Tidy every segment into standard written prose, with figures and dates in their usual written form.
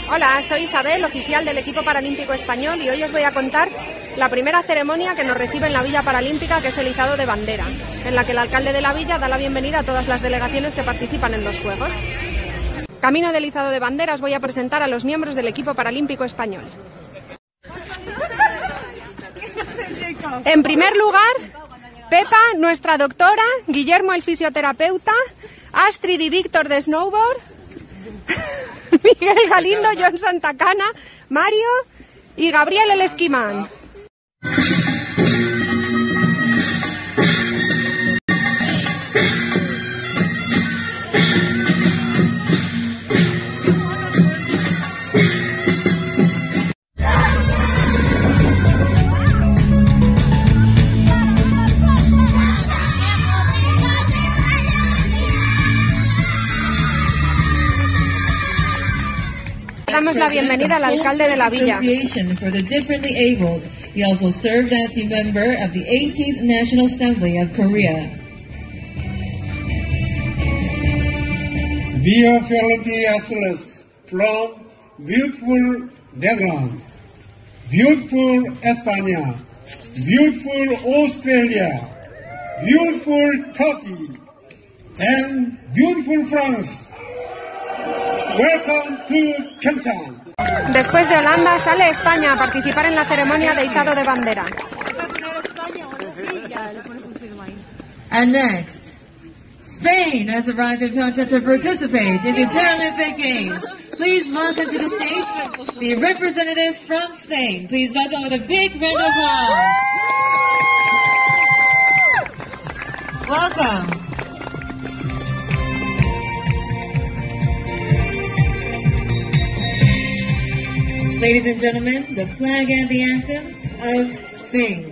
Hola, soy Isabel, oficial del equipo paralímpico español, y hoy os voy a contar la primera ceremonia que nos recibe en la Villa Paralímpica, que es el Izado de bandera, en la que el alcalde de la villa da la bienvenida a todas las delegaciones que participan en los Juegos. Camino del Izado de bandera os voy a presentar a los miembros del equipo paralímpico español. En primer lugar, Pepa, nuestra doctora, Guillermo, el fisioterapeuta, Astrid y Víctor de snowboard, Miguel Galindo, John Santacana, Mario y Gabriel el esquimán. Damos la bienvenida al alcalde de la villa. He also served as a member of the 18th National Assembly of Korea. Dear fellow athletes from beautiful Netherlands, beautiful España, beautiful Australia, beautiful Turkey, and beautiful France. Welcome to PyeongChang. Después de Holanda sale España a participar en la ceremonia de izado de bandera. And next, Spain has arrived in PyeongChang to participate in the Paralympic Games. Please welcome to the stage the representative from Spain. Please welcome with a big round of applause. Welcome. Ladies and gentlemen, the flag and the anthem of Spain.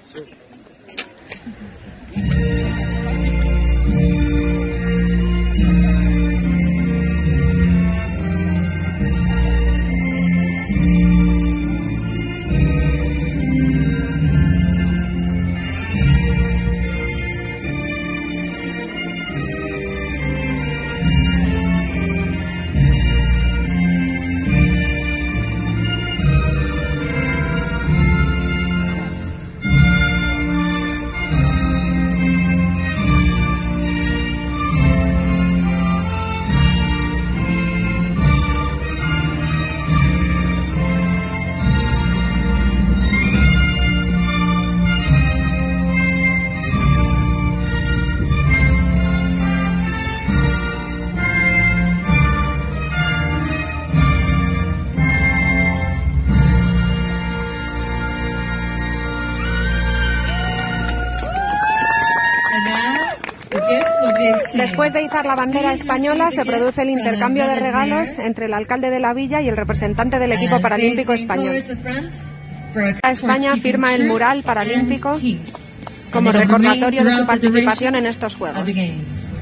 Después de izar la bandera española se produce el intercambio de regalos entre el alcalde de la villa y el representante del equipo paralímpico español. España firma el mural paralímpico como recordatorio de su participación en estos Juegos.